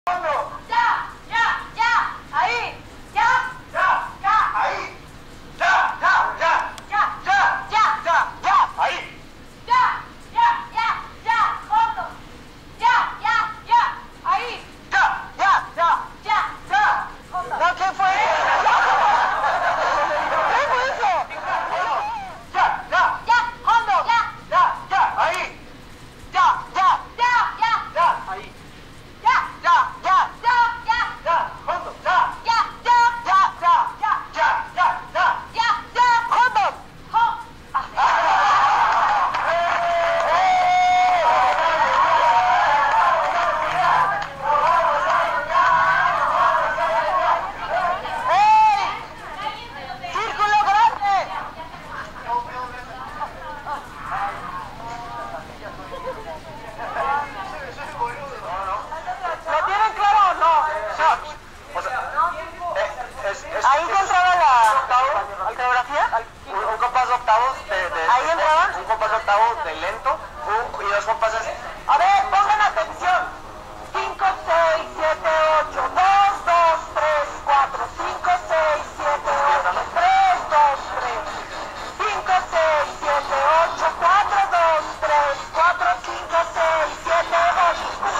De lento, y dos compases. A ver, pongan atención. 5, 6, 7, 8, 2, 2, 3, 4, 5, 6, 7, 8, 3, 2, 3, 5, 6, 7, 8, 4, 2, 3, 4, 5, 6, 7, 8.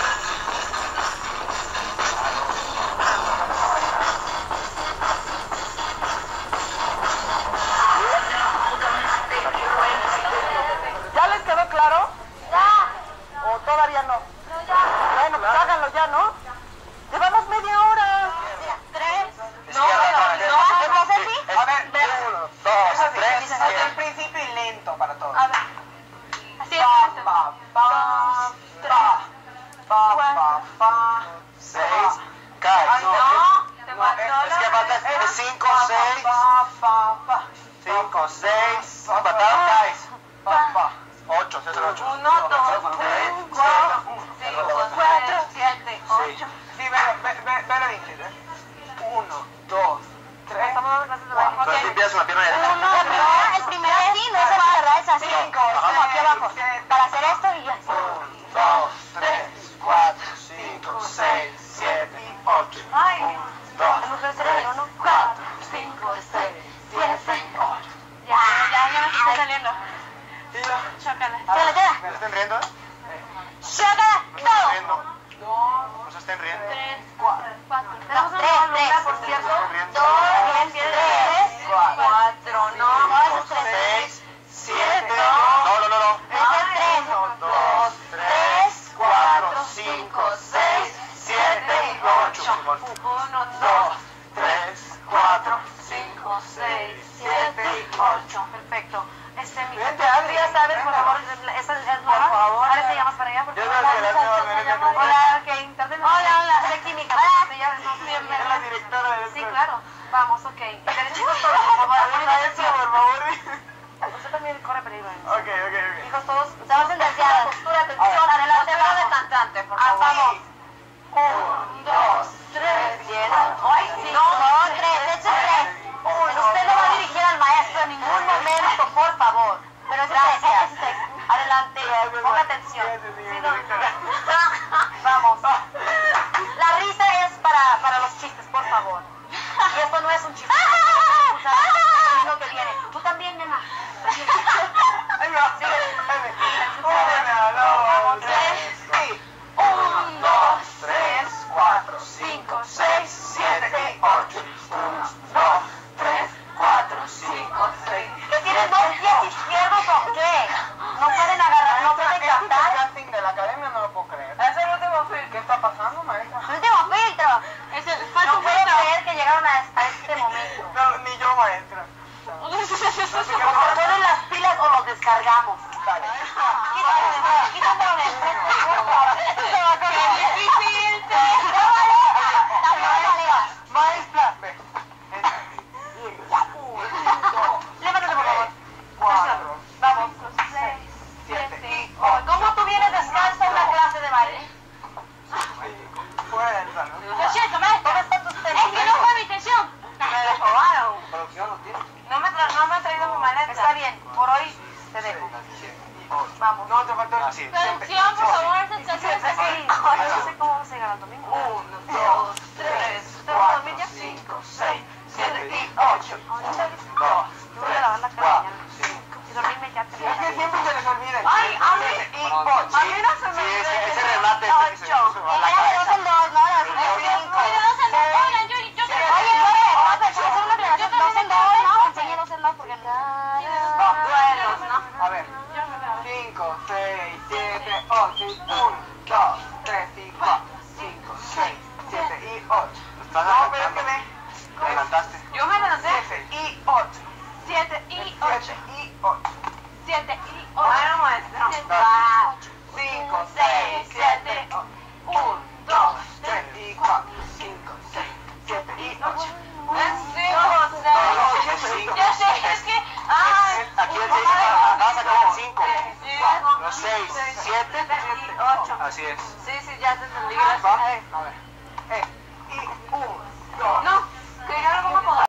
¿Ya les quedó claro? Ya. ¿O todavía no? No, ya. Bueno, pues háganlo ya, ¿no? Llevamos media hora. 3. No, ¿cómo hace así? A ver, 1, 2, 3. Hasta el principio y lento para todos. A ver. Así es. Pa, pa, pa, pa, pa. 6, cae. Ay, no. Te faltó Es que falta 5, 6. Pa, pa, pa. 5, 6. Empatado, caes. Pa, pa. 8, 8. 1, 2, 3, 4, 5, 4, 7, 8. Sí, ve la Ingrid, 1, 2, 3. Estamos dando clases de baile. Entonces limpias una pierna derecha. No, el primero es así, no es así, ¿verdad? Es así. 5, Como aquí abajo. 6, Para hacer esto y así. 1, 2, 3, 4, 5, 6, 7, 8. Ay, 1, 2, tengo que hacer 3, el 1, 4, 5, 6, 7, 8. Ya me está saliendo. Chócala. Chócala. ¿No se estén riendo? Chócala. ¿No se estén riendo? ¿No se estén riendo? 3, 4. Tenemos una 3, alumna, por cierto. 2, 3, 4. No, eso es 3. 6, 7. No. Eso es 3. 1, 2, 3, 4, 5, 6, 7, 8. 1, 2, 3, 4, 5, 6, 7, 8. Perfecto. Mi Vente, Adri. ya sabes, por favor, esa es nueva. Por favor. Ahora te llamas para allá, por Yo favor. creo que la nueva Verónica Cruz. Hola, ok. Entonces, hola, de química. Te llamas, no, Es la directora de sí, claro. Vamos, ok. Derechitos todos, por favor. Maestro, por favor. Usted también corre peligro. Ok. Hijos todos. Estamos en desviada. Postura, atención. Adelante, veo de cantante, por favor. Vamos. 1, 2, 3. Bien. Ay, sí. No, 3. Eche 3. Usted no va a dirigir al maestro en ningún momento, por favor. Pero gracias. Adelante. Ponga atención. Sí, no. Vamos. La risa es para los chistes, por favor. Y esto no es un chiste. Es lo que viene. Tú también, nena. Ahí va. Sigue. 1, 2, 3. 1, 2, Así es. Sí, sí, ya te entendí. ¿Va? Gracias. A ver. A ver.